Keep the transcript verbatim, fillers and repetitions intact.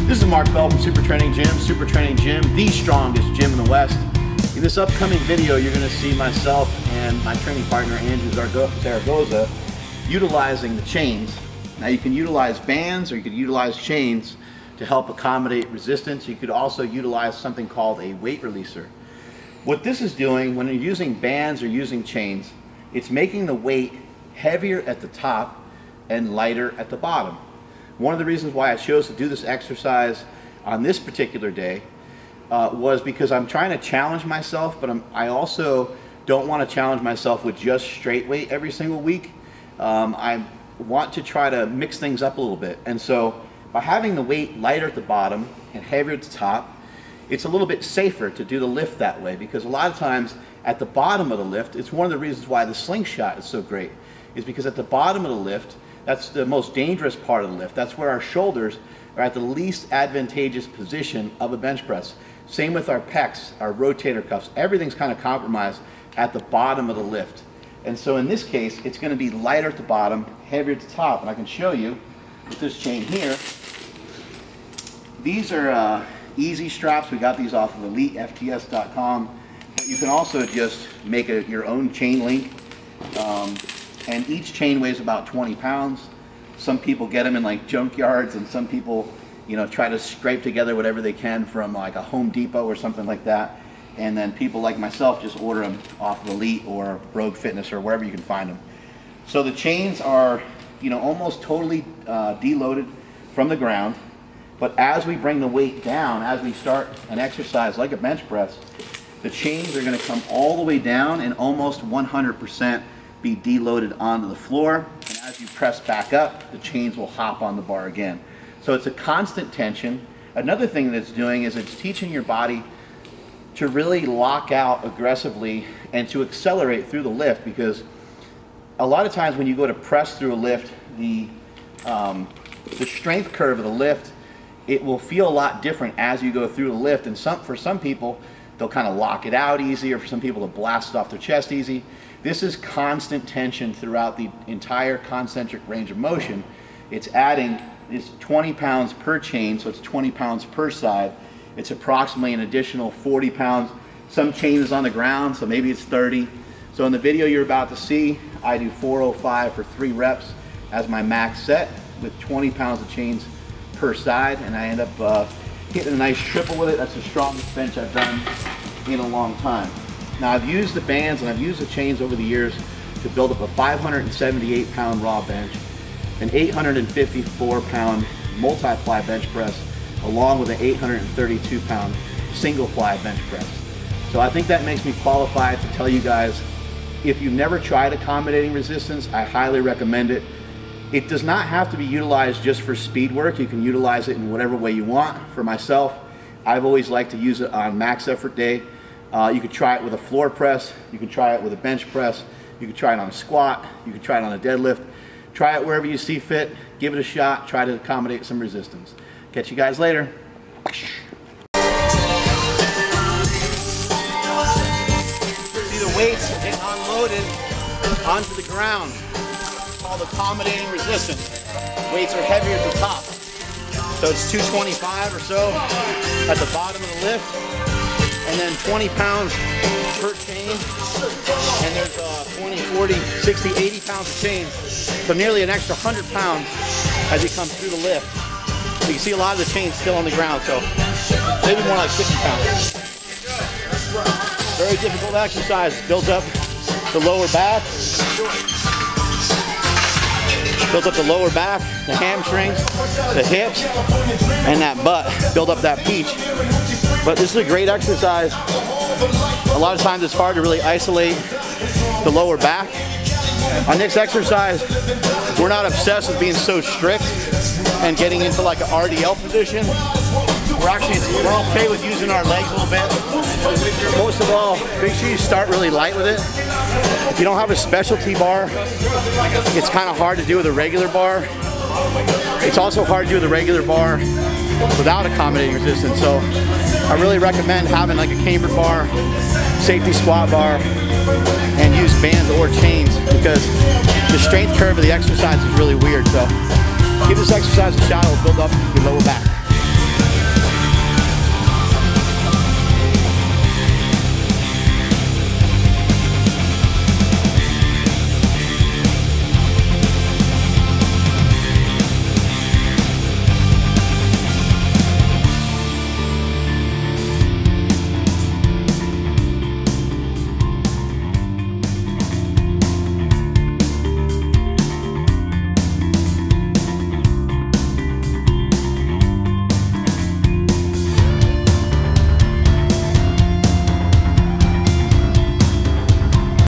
This is Mark Bell from Super Training Gym. Super Training Gym, the strongest gym in the West. In this upcoming video, you're going to see myself and my training partner, Andrew Zaragoza, utilizing the chains. Now you can utilize bands or you could utilize chains to help accommodate resistance. You could also utilize something called a weight releaser. What this is doing, when you're using bands or using chains, it's making the weight heavier at the top and lighter at the bottom. One of the reasons why I chose to do this exercise on this particular day uh, was because I'm trying to challenge myself, but I'm, I also don't want to challenge myself with just straight weight every single week. Um, I want to try to mix things up a little bit. And so by having the weight lighter at the bottom and heavier at the top, it's a little bit safer to do the lift that way, because a lot of times at the bottom of the lift, it's one of the reasons why the slingshot is so great, is because at the bottom of the lift, that's the most dangerous part of the lift. That's where our shoulders are at the least advantageous position of a bench press. Same with our pecs, our rotator cuffs. Everything's kind of compromised at the bottom of the lift. And so in this case, it's going to be lighter at the bottom, heavier at the top. And I can show you with this chain here. These are uh, easy straps. We got these off of elite F T S dot com. But you can also just make a, your own chain link. Um, And each chain weighs about twenty pounds. Some people get them in like junkyards, and some people, you know, try to scrape together whatever they can from like a Home Depot or something like that. And then people like myself just order them off of Elite or Rogue Fitness or wherever you can find them. So the chains are, you know, almost totally uh, deloaded from the ground. But as we bring the weight down, as we start an exercise like a bench press, the chains are going to come all the way down and almost one hundred percent be deloaded onto the floor, and as you press back up, the chains will hop on the bar again. So it's a constant tension. Another thing that it's doing is it's teaching your body to really lock out aggressively and to accelerate through the lift, because a lot of times when you go to press through a lift, the, um, the strength curve of the lift, it will feel a lot different as you go through the lift, and some, for some people, they'll kind of lock it out easy, or for some people to blast it off their chest easy. This is constant tension throughout the entire concentric range of motion. It's adding, it's twenty pounds per chain, so it's twenty pounds per side. It's approximately an additional forty pounds. Some chain is on the ground, so maybe it's thirty. So in the video you're about to see, I do four oh five for three reps as my max set with twenty pounds of chains per side, and I end up uh, hitting a nice triple with it. That's the strongest bench I've done in a long time. Now I've used the bands and I've used the chains over the years to build up a five hundred seventy-eight pound raw bench, an eight hundred fifty-four pound multi-ply bench press, along with an eight hundred thirty-two pound single ply bench press. So I think that makes me qualified to tell you guys, if you've never tried accommodating resistance, I highly recommend it. It does not have to be utilized just for speed work. You can utilize it in whatever way you want. For myself, I've always liked to use it on max effort day. Uh, you could try it with a floor press, you can try it with a bench press, you can try it on a squat, you can try it on a deadlift. Try it wherever you see fit, give it a shot, try to accommodate some resistance. Catch you guys later. See the weights are getting unloaded onto the ground. It's called accommodating resistance. Weights are heavier at the top. So it's two twenty-five or so at the bottom of the lift. And then twenty pounds per chain, and there's uh, twenty, forty, sixty, eighty pounds of chains, so nearly an extra one hundred pounds as you come through the lift. You can see a lot of the chains still on the ground, so maybe more like fifty pounds. Very difficult exercise. Builds up the lower back, builds up the lower back, the hamstrings, the hips, and that butt. Build up that peach. But this is a great exercise. A lot of times it's hard to really isolate the lower back. On this exercise, we're not obsessed with being so strict and getting into like an R D L position. We're actually, we're okay with using our legs a little bit. Most of all, make sure you start really light with it. If you don't have a specialty bar, it's kind of hard to do with a regular bar. It's also hard to do with a regular bar without accommodating resistance. So I really recommend having like a camber bar, safety squat bar, and use bands or chains, because the strength curve of the exercise is really weird. So give this exercise a shot, it'll build up your lower back.